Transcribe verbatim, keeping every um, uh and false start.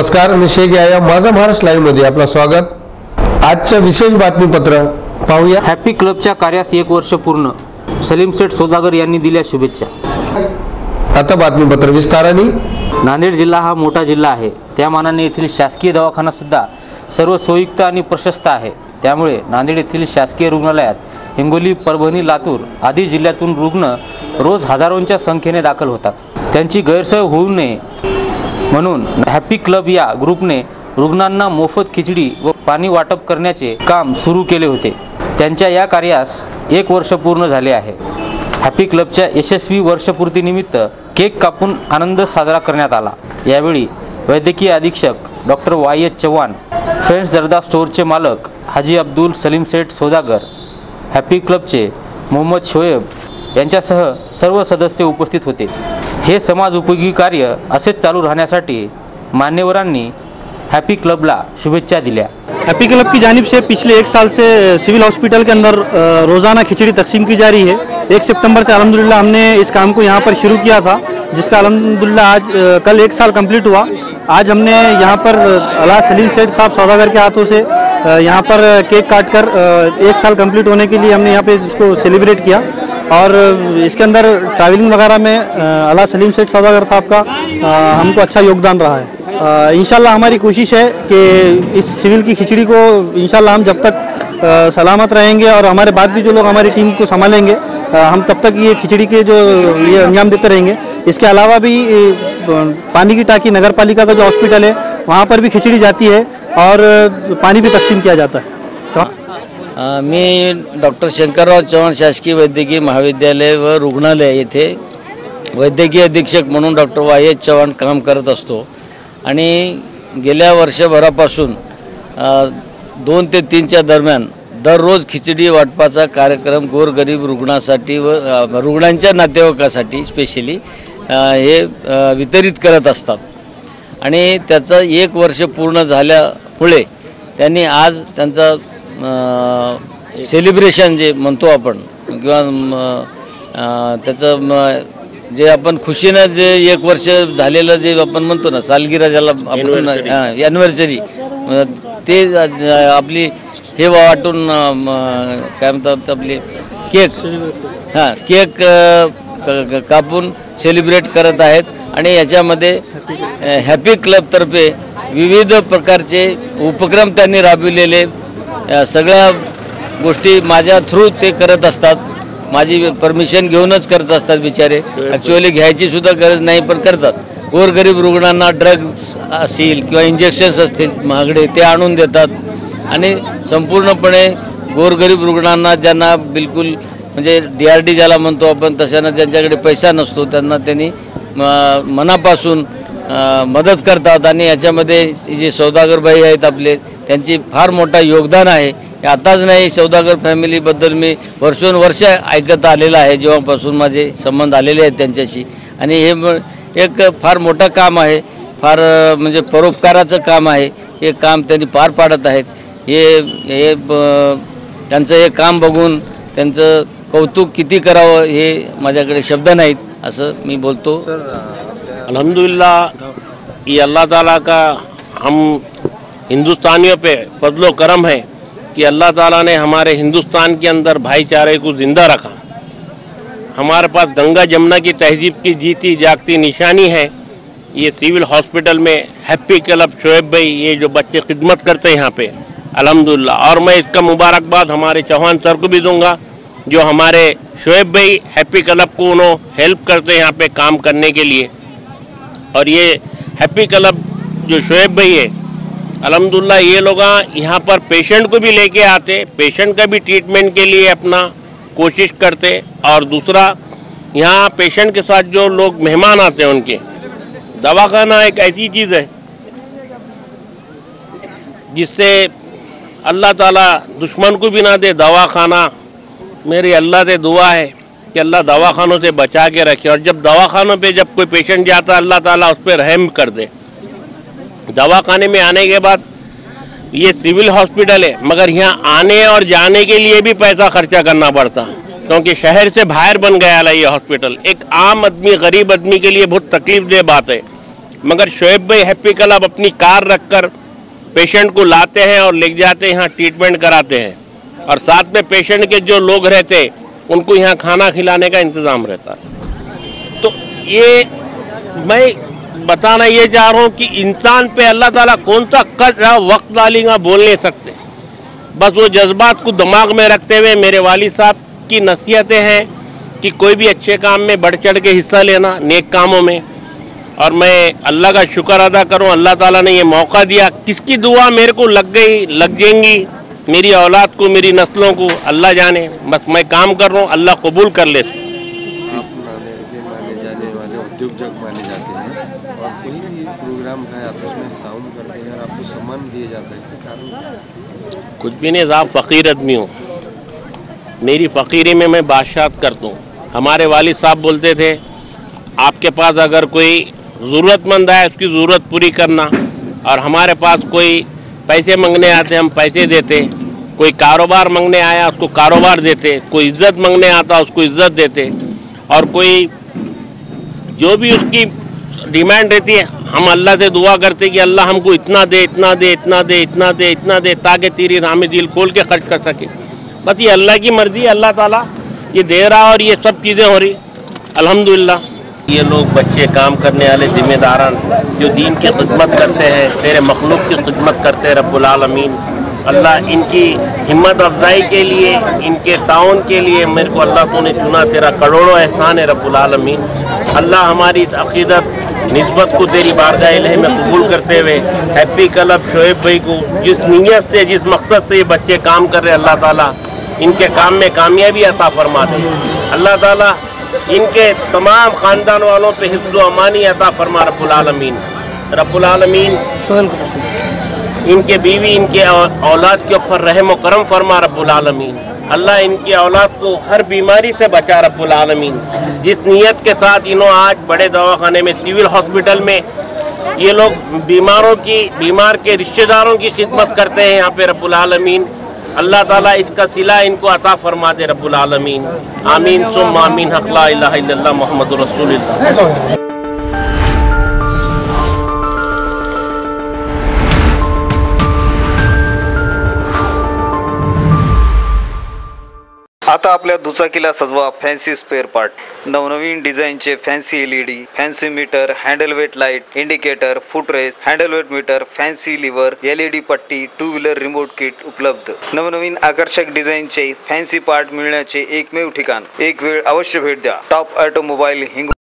नमस्कार, मी शेख याया. माझा महाराष्ट्र लाईव्ह मध्ये आपलं स्वागत. आजचं विशेष बातमीपत्र पाहूया. हॅपी क्लबच्या कार्यास एक वर्ष पूर्ण, सलीम सेठ सौदागर यांनी दिल्या शुभेच्छा. आता बातमीपत्र विस्ताराने. नांदेड जिल्हा हा मोठा जिल्हा आहे, त्या मानाने येथील शासकीय दवाखाना सुद्धा सर्व सोयीयुक्त आणि प्रशस्त आहे. त्यामुळे नांदेड येथील शासकीय रुग्णालयात हिंगोली, परभणी, लातूर आदी जिल्ह्यातून रुग्ण रोज हजारोंच्या संख्येने दाखल होतात. त्यांची गैरसोय होऊ नये म्हणून हॅपी क्लब या ग्रुपने रुग्णांना मोफत खिचडी व पाणी वाटप करण्याचे काम सुरू केले होते. त्यांच्या या कार्यास एक वर्ष पूर्ण झाले आहे. हॅपी क्लबच्या यशस्वी वर्षपूर्तीनिमित्त केक कापून आनंद साजरा करण्यात आला. यावेळी वैद्यकीय अधीक्षक doctor Y H Chavan, friends Zarda स्टोअरचे मालक हाजी अब्दुल सलीम सेठ सौदागर, हॅपी क्लबचे मोहम्मद शोएब यांच्यासह सर्व सदस्य उपस्थित होते. हे समाज उपयोगी कार्य असेच चालू राहण्यासाठी मान्यवरांनी हैप्पी क्लबला शुभेच्छा दिल्या. हैप्पी क्लब की जानिब से पिछले एक साल से सिविल हॉस्पिटल के अंदर रोज़ाना खिचड़ी तकसीम की जा रही है. एक सितंबर से अल्हम्दुलिल्लाह हमने इस काम को यहाँ पर शुरू किया था, जिसका अल्हम्दुलिल्लाह आज कल एक साल कंप्लीट हुआ. आज हमने यहाँ पर अला सलीम सेठ साहब सौदागर के हाथों से यहाँ पर केक काट कर एक साल कंप्लीट होने के लिए हमने यहाँ पे इसको सेलिब्रेट किया. और इसके अंदर ट्रैवलिंग वगैरह में अला सलीम सेठ सौदागर साहब का हमको अच्छा योगदान रहा है. इंशाल्लाह हमारी कोशिश है कि इस सिविल की खिचड़ी को इंशाल्लाह हम जब तक सलामत रहेंगे और हमारे बाद भी जो लोग हमारी टीम को संभालेंगे, हम तब तक ये खिचड़ी के जो ये अंजाम देते रहेंगे. इसके अलावा भी पानी की टाकी नगर पालिका का जो हॉस्पिटल है वहाँ पर भी खिचड़ी जाती है और पानी भी तकसीम किया जाता है. मी डॉक्टर शंकरराव चव्हाण शासकीय वैद्यकीय महाविद्यालय व रुग्णालय येथे वैद्यकीय अधीक्षक म्हणून डॉक्टर वाय एच चव्हाण काम करत असतो. आणि गेल्या वर्षभरापासून दोन ते तीनच्या दरम्यान दररोज खिचडी वाटपाचा कार्यक्रम गोरगरीब रुग्णासाठी व रुग्णांच्या नातेवाईकासाठी स्पेशली हे वितरित करत असतात. आणि त्याचं एक वर्ष पूर्ण झाल्यामुळे त्यांनी आज त्यांचा सेलिब्रेशन जे म्हणतो आपण किंवा त्याचं जे आपण खुशीनं जे एक वर्ष झालेलं जे आपण म्हणतो ना सालगिरा ज्याला आपण ॲनिव्हर्सरी, ते आपली हे वाटून काय म्हणतात आपली केक हां केक कापून सेलिब्रेट करत आहेत. आणि याच्यामध्ये हॅपी क्लबतर्फे विविध प्रकारचे उपक्रम त्यांनी राबविलेले सगळ्या गोष्टी माझ्या थ्रू ते करत असतात. माझी परमिशन घेऊनच करत असतात बिचारे. ॲक्च्युअली घ्यायची सुद्धा गरज नाही पण करतात. गोरगरीब रुग्णांना ड्रग्स असतील किंवा इंजेक्शन्स असतील महागडे ते आणून देतात. आणि संपूर्णपणे गोरगरीब रुग्णांना ज्यांना बिलकुल म्हणजे डी आर डी ज्याला म्हणतो आपण तशानं ज्यांच्याकडे पैसा नसतो त्यांना त्यांनी मनापासून मदत करतात. आणि याच्यामध्ये जे सौदागरबाई आहेत आपले, त्यांची फार मोठा योगदान आहे. आताच नाही, सौदागर फॅमिलीबद्दल मी वर्षोनवर्ष ऐकत आलेलं आहे जेव्हापासून माझे संबंध आलेले आहेत त्यांच्याशी. आणि हे एक फार मोठं काम आहे, फार म्हणजे परोपकाराचं काम आहे. हे काम त्यांनी पार पाडत आहेत. हे हे त्यांचं हे काम बघून त्यांचं कौतुक किती करावं हे माझ्याकडे शब्द नाहीत असं मी बोलतो. अल्हम्दुलिल्लाह, ये अल्लाह ताला का हम हिंदुस्तानियों पे फजलो करम है कि अल्लाह ताला ने हमारे हिंदुस्तान के अंदर भाईचारे को ज़िंदा रखा. हमारे पास गंगा जमुना की तहजीब की जीती जागती निशानी है ये सिविल हॉस्पिटल में हैप्पी क्लब शोएब भाई, ये जो बच्चे खिदमत करते हैं यहाँ पे, अल्हम्दुलिल्लाह. और मैं इसका मुबारकबाद हमारे चौहान सर को भी दूंगा जो हमारे शोएब भाई हैप्पी क्लब को उन्होंने हेल्प करते हैं यहाँ पे काम करने के लिए. और ये हैप्पी क्लब जो शोएब भाई है अल्हम्दुलिल्लाह, ये लोग यहाँ पर पेशेंट को भी लेके आते, पेशेंट का भी ट्रीटमेंट के लिए अपना कोशिश करते. और दूसरा यहाँ पेशेंट के साथ जो लोग मेहमान आते हैं उनके, दवाखाना एक ऐसी चीज़ है जिससे अल्लाह ताला दुश्मन को भी ना दे दवाखाना. मेरी अल्लाह से दुआ है कि अल्लाह दवाखानों से बचा के रखे. और जब दवाखानों पे जब कोई पेशेंट जाता है अल्लाह ताला उस पर रहम कर दे. दवाखाने में आने के बाद ये सिविल हॉस्पिटल है, मगर यहाँ आने और जाने के लिए भी पैसा खर्चा करना पड़ता क्योंकि शहर से बाहर बन गया है ये हॉस्पिटल. एक आम आदमी, गरीब आदमी के लिए बहुत तकलीफ दे बात है. मगर शोएब भाई हैप्पी क्लब अपनी कार रखकर पेशेंट को लाते हैं और ले जाते हैं, यहाँ ट्रीटमेंट कराते हैं और साथ में पेशेंट के जो लोग रहते उनको यहाँ खाना खिलाने का इंतज़ाम रहता है। तो ये मैं बताना ये चाह रहा हूँ कि इंसान पे अल्लाह ताला कौन सा कदर वक्त डालेगा बोल नहीं सकते। बस वो जज्बात को दिमाग में रखते हुए मेरे वालिद साहब की नसीहतें हैं कि कोई भी अच्छे काम में बढ़ चढ़ के हिस्सा लेना, नेक कामों में। और मैं अल्लाह का शुक्र अदा करूं, अल्लाह ताला ने ये मौका दिया। किसकी दुआ मेरे को लग गई लग जाएंगी, मेरी औलाद को, मेरी नस्लों को, अल्लाह जाने। बस मैं काम कर रहा हूँ, अल्लाह कबूल कर ले। आप नांदेड़ के माने जाने वाले उद्योजक माने जाते हैं और कोई भी प्रोग्राम है आप उसमें ताउन करते हैं और आपको सम्मान दिया जाता है, इसके कारण कुछ भी नहीं साहब, फ़कीर आदमी हूँ। मेरी फ़कीरी में मैं बादशाहत करता हूँ। हमारे वालिद साहब बोलते थे आपके पास अगर कोई ज़रूरतमंद है उसकी ज़रूरत पूरी करना, और हमारे पास कोई पैसे मांगने आते हम पैसे देते, कोई कारोबार मांगने आया उसको कारोबार देते, कोई इज्जत मांगने आता उसको इज्जत देते, और कोई जो भी उसकी डिमांड रहती है हम अल्लाह से दुआ करते कि अल्लाह हमको इतना दे इतना दे इतना दे इतना दे इतना दे ताकि तेरी राह में दिल खोल के खर्च कर सके। बस ये अल्लाह की मर्जी है, अल्लाह ताला ये दे रहा और ये सब चीज़ें हो रही अल्हम्दुलिल्लाह। ये लोग बच्चे काम करने वाले जिम्मेदारान जो दीन की खिदमत करते हैं, तेरे मखलूक की खिदमत करते हैं रब्बुल आलमीन, अल्लाह इनकी हिम्मत अफजाई के लिए, इनके ताउन के लिए मेरे को अल्लाह तूने चुना, तेरा करोड़ों एहसान है रब्बुल आलमीन। अल्लाह हमारी इस अक़ीदत निस्बत को तेरी बारगाह इलाही में कबूल करते हुए हैप्पी क्लब शोएब भाई को जिस नीयत से, जिस मकसद से ये बच्चे काम कर रहे हैं, अल्लाह ताला इनके काम में कामयाबी अता फरमा दे। अल्लाह ताला इनके तमाम ख़ानदान वालों पे हिफ्ज़ व अमानी अता फरमा रब्बुल आलमीन। रब्बुल आलमीन इनके बीवी, इनके औलाद के ऊपर रहम व करम फरमा रब्बुल आलमीन। अल्लाह इनकी औलाद को हर बीमारी से बचा रब्बुल आलमीन। जिस नीयत के साथ इन्हों आज बड़े दवाखाने में, सिविल हॉस्पिटल में ये लोग बीमारों की, बीमार के रिश्तेदारों की खिदमत करते हैं यहाँ पे रब्बुल आलमीन, अल्लाह ताला इसका सिला इनको अता फरमा दे रब्बुल आलमीन। आमीन सुम्मा आमीन। हक़ ला इलाहा इल्लल्लाह मुहम्मदुर रसूलुल्लाह। आता आपल्या दुचाकीला सजवा फॅन्सी स्पेअर पार्ट। नवनवीन डिझाईनचे fancy L E D, fancy meter, handle weight light, indicator, footrest, handle weight meter, fancy lever, L E D पट्टी, टू व्हीलर रिमोट किट उपलब्ध। नवनवीन आकर्षक डिझाईनचे फॅन्सी पार्ट मिळण्याचे एकमेव ठिकाण। एक वेळ अवश्य भेट द्या। टॉप ऑटोमोबाईल हिंग